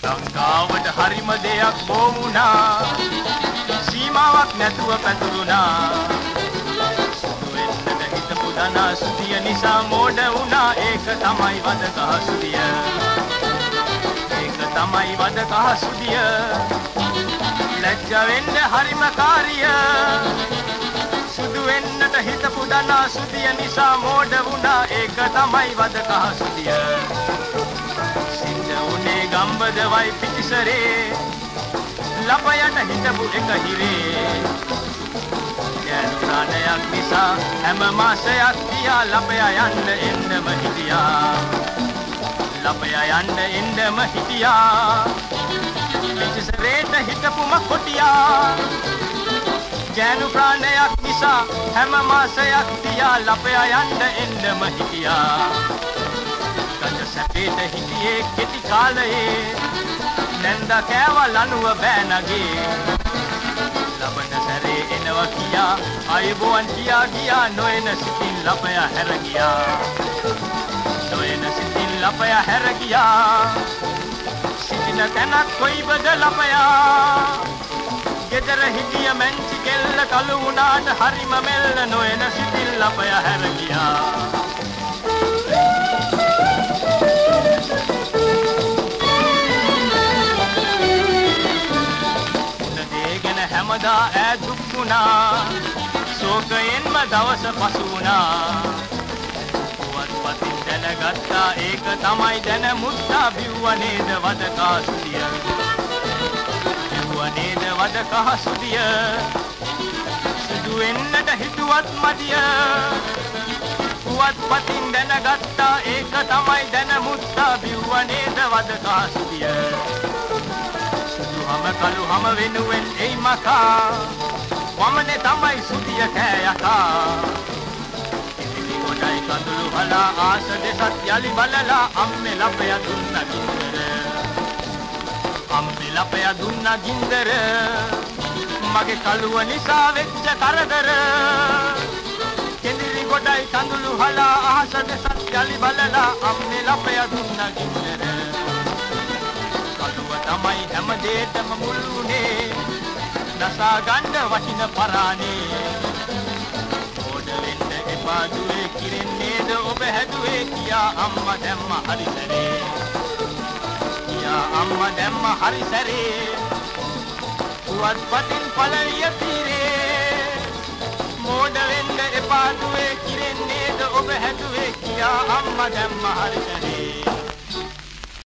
ලංකාවට හරිම දෙයක් බෝ වුණා සීමාවක් නැතුව පැතුරුණා සුදු වෙන්නට හිතපු දනා සුදිය නිසා මෝඩ වුණා ඒක තමයි වදකහ සුදිය ඒක තමයි වදකහ සුදිය ලැජ්ජ වෙන්න හරිම කාර්ය සුදු වෙන්නට හිතපු දනා සුදිය නිසා මෝඩ වුණා ඒක තමයි වදකහ සුදිය උනේ ගම්බද වයි පිටිසරේ ලපයට හිටපු එක හිරේ යනුරණයක් නිසා හැම මාසයක් තියා ලපයා යන්න එන්නම හිටියා ලපයා යන්න එන්නම හිටියා පිටිසරේට හිටපුම කොටියා ජනු ප්‍රාණයක් නිසා හැම මාසයක් තියා ලපයා යන්න එන්නම හිටියා සැපේට හිටියේ කෙටි කාලයේ නැන්ද කෑවල් අනුව බෑනගේ ලබන සැරේ එනවා කියා අයබෝන් කියා ගියා නොයන සිතින් ලපයා හැර ගියා නොයන සිතින් ලපයා හැර ගියා සිටින තැනක් කොයිබද ලපයා ගෙදර හිටිය මැංචි කෙල්ල කළු වුණාට හරිම මෙල්ල නොයන සිතින් ලපයා හැර ගියා හැමදා ඈ දුක් වුණා ශෝකයෙන්ම දවස පසු වුණා පුවත්පතින් දැනගත්තා ඒක තමයි දැන මුත්තා බිව්ව නේද වදකා සුදිය බිව්ව නේද වදකා සුදිය සුදු වෙන්නට හිතුවත් මදිය පුවත්පතින් දැනගත්තා ඒක තමයි දැන මුත්තා බිව්ව නේද වදකා සුදිය හම කළු හම වෙනුවෙන් එයි මකා වමනේ තමයි සුදිය කෑ යකා ඉතිරි කොටයි කඳුළු හලා ආස දෙසත් යලි බලලා අම්මේ ලපය දුන්න ගින්දර අම්මේ ලපය දුන්න ගින්දර මගේ කළුව නිසා වෙච්ච කරදර ඉතිරි කොටයි කඳුළු හලා ආස දෙසත් යලි බලලා අම්මේ ලපය දුන්න ගින්දර තමයි හැම දෙයකම මුල් වුණේ දසා ගන්න වටින පරානේ ඕඩ වෙන්න එපා දුවේ කිරෙන්නේද ඔබ හැදුවේ කියා අම්මා දැම්ම හරි සැරේ කියා අම්මා දැම්ම හරි සැරේ පුවත්පතින් පළලිය තීරේ මෝඩ වෙන්න එපා දුවේ කිරෙන්නේද ඔබ හැදුවේ කියා අම්මා දැම්ම හරි සැරේ